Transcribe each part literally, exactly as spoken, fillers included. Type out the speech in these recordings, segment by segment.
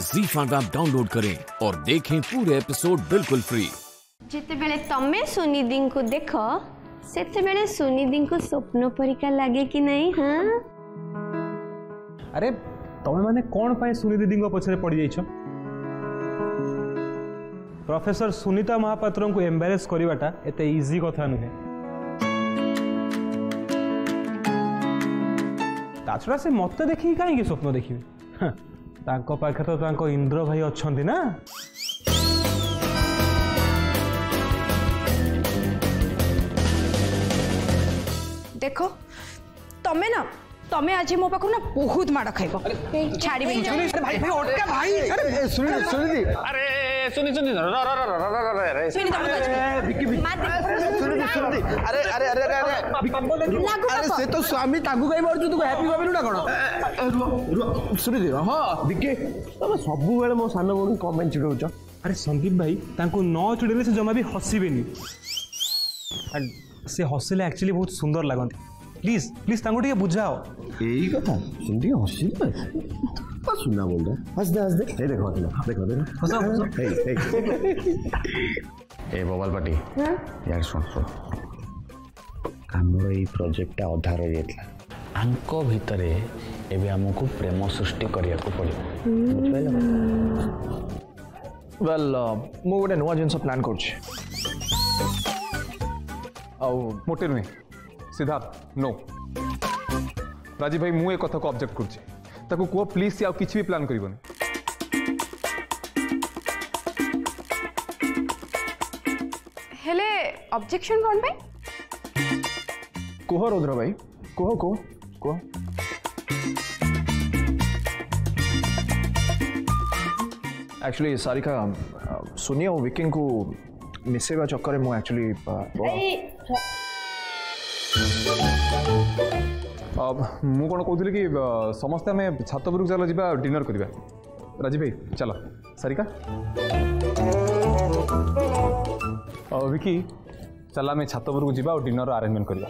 ज़ी five app download करें और देखें पूरे एपिसोड बिल्कुल फ्री। जिते बेले तमे सुनिधि को देख सेते बेले सुनिधि को स्वप्न परिका लगे कि नहीं? हाँ अरे तमे माने कौन पाए सुनिधि पछरे पड़ जाइछ? प्रोफेसर सुनीता महापात्र को एम्बारेस करवाटा एते इजी कथा नुहे। ताछड़ा से मत देखी कहीं स्वप्न देखिए? तांको पाखे तो तांको इंद्र भाई अच्छंती ना। देखो तमे ना तमे आज मो पाखु ना बहुत माड़ खाइबो। छाड़ी भाई भाई भाई ओटका भाई अरे सुनी सुनी अरे सुनी सुनी र र र र सुनी तमे विकी विकी सुनी सुनी अरे अरे अरे अरे अरे से तो स्वामी तागु गाई मारछु तू हैप्पी भाबिलु ना कोन? सुनी हां विकी तमे सब बेले मो सान बोन कमेंट चिडौछ। अरे संदीप भाई तांको न चिड़ेले से जमा भी हसीबेनी। एंड से हसिले एक्चुअली बहुत सुंदर लागंती। प्लीज प्लीज तांको टिके बुझाओ। यही कथा सुन दियो हसी बस सुनना बोल रहा हंस दे हंस दे ए देखो देखो देखो हंसो हंसो ए ए ए बबल पाटी यार सुन सुन हमरो ई प्रोजेक्ट अधा रह जातला आंको भितरे एबे हमको प्रेम सृष्टि करिया को पड़ियो। बुझाइला? वेल मो गोटे नुआ जिनस प्लान करछि। आउ मोटे नुहे सिद्धार्थ नो राजीव भाई मु ए कथा को ऑब्जेक्ट करछि ताको को प्लीज से आ किछि भी प्लान करिवनी। हेले ऑब्जेक्शन कोन पे? कोह रुद्र भाई कोह कोह कोह एक्चुअली सारिका सुनिए और विकिंग को मिसेवा चक्कर में एक्चुअली अब मु कोन कहउथली कि समस्त हमें छात उपरक चलो जिबा डिनर करिबा। राजीव भाई चलो सारिका और विकी चला हमें छात उपरक जिबा और डिनर अरेंजमेंट करिबा।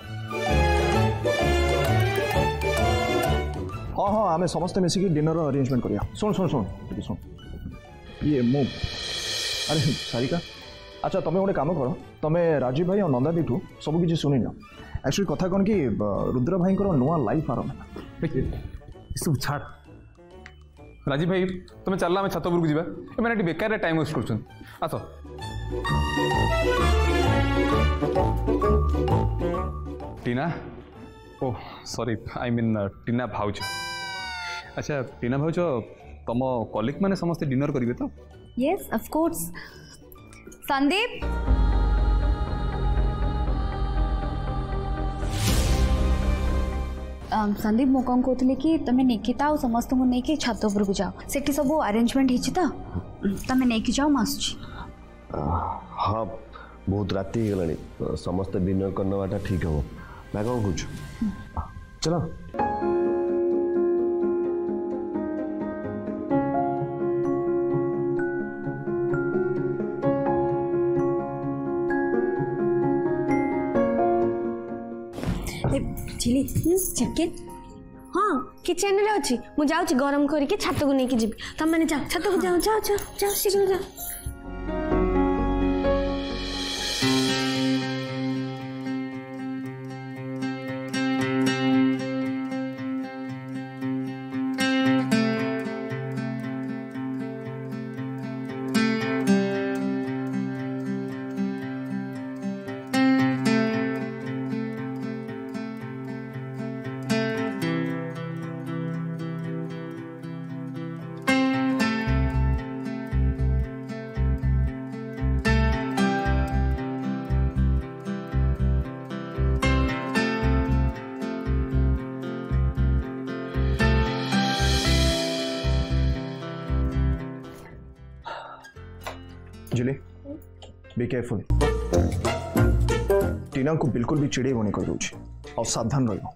हाँ हाँ आम समस्त मिसिकी डिनर अरेंजमेंट करिया। सुन सुन सुन सुन ये मो अरे सारिका अच्छा तुम गोटे काम कर तुम राजीव भाई और नंदा दीठू सब किसी शुणी न। एक्चुअली कथा कौन कि रुद्र भाई नुआ लाइफ आरंभ सब छाड़ राजीव भाई तुम चलला हमें छात उपरक जिबा एमाने बेकार टाइम वेस्ट करछन। आसो टीना ओ सॉरी आई मीन टीना भाउज। अच्छा टीना भाउज तुम कलिग माने समस्त डिनर करिवे तो? Yes of course. Sandeep Sandeep मो कौन कहते कि तुम निकिता और समस्त को लेकिन छात उपरक जाओ सेठी सब अरेंजमेंट हो तो तुम नहीं जाओ मासुची। हाँ बहुत राति हो गलानी समस्त डिनर करना ठीक हम मैं कौन कहूँ चलो। चिली चिकेन हाँ किचन रे अच्छी मु जाऊँ गरम करके छात को लेकिन जी तुम मैंने जाओ छात को जाओ जाओ जाओ जाओ शीघ्र जाओ। जुली बी केयरफुल टीना को बिल्कुल भी चिड़े होने कर दूची और सावधान रहो।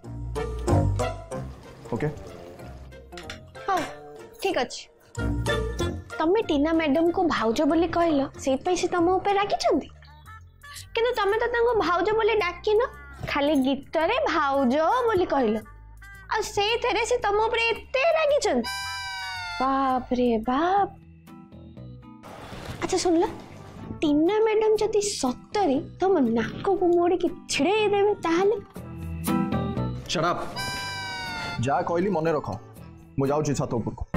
ओके हाँ ठीक अच्छे। तमे टीना मैडम को भाउज बोली कहल से तुम ऊपर रागी किंतु तमे तो भाउज बोली डाक न खाली गीत रे भाउज बोली कहल आ से थेरे से तुम ऊपर एते रागी बाप रे बाप। अच्छा सुनल, टीना मैडम जदि सतरी तुम नाक को मोड़ी की छिड़े देवे ताहले शराब जा कहली मने रख, मु जाऊँ छात ऊपर को।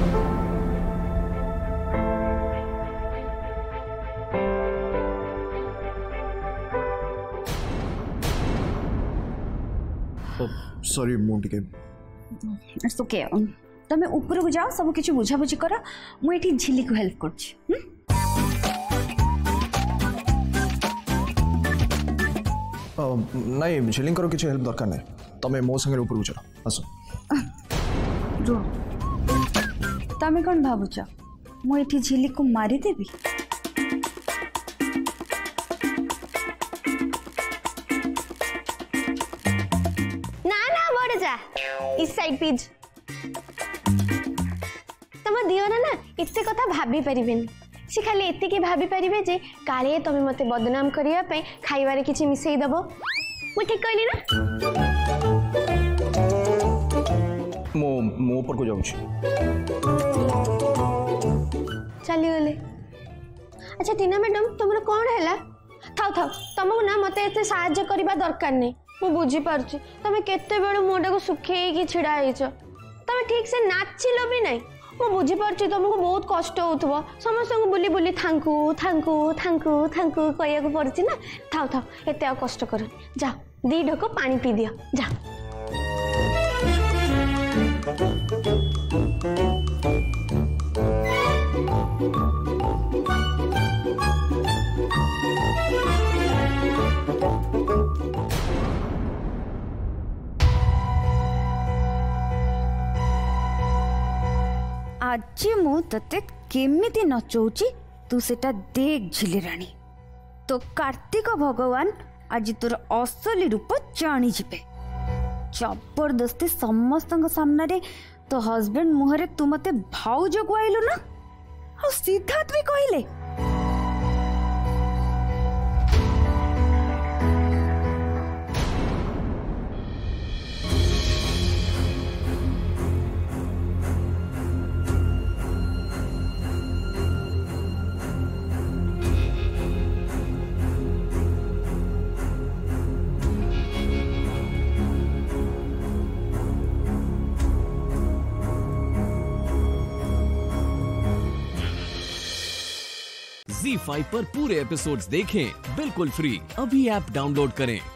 सॉरी मु टिके इट्स ओके। तमे ऊपर को जाओ, सब किछ बुझा बुझी करा, मु एठी झिली को हेल्प करछि। नहीं झिलिंग करो किछ हेल्प दरकार नहीं, तमे मो संगे ऊपर को चलो आसो। रो तमे कोन भाबुछ मु एठी झिली को मारी देबी? इस साइड प्लीज। तुम दियोर ना एते कथा भाभी परिबेनी, सी खाली एति की भाभी परिबे जे काले तमे मते बदनाम करिया पे खाइबारे किछि मिसई दबो। मु ठीक कहली ना? मो मो ऊपर को जाउँ छी। चली गले। अच्छा टीना मैडम तुमर कोन हैला? थाउ थाउ तुमको ना मते एते सहाय्य करबा दरकार नहीं। मु बुझी पार्ची तमे केते बेड़ मुंडा को सुखेई छिड़ा हेच, तमे ठीक से नाचिल भी नहीं। मु बुझी पार्ची तुमको बहुत कष्ट होथबो, समस्त को बुली बुली थांकू थांकू थांकू थांकू कहिया को पड़ची ना। थाउ थाउ एते आ कष्ट कर, जा दी ढक पानी पी दिया जा। आज मु तते केमिति नचौची तू सेटा देख झिली रानी। तो कार्तिक भगवान आज तोर असली रूप जानी जिबे। जबरदस्ती समस्त सामने रे तो हस्बैंड मुहरे तू मते भाउज कहलु ना, आ सिद्धार्थ भी कहले। ज़ी फाइव पर पूरे एपिसोड्स देखें बिल्कुल फ्री। अभी ऐप डाउनलोड करें।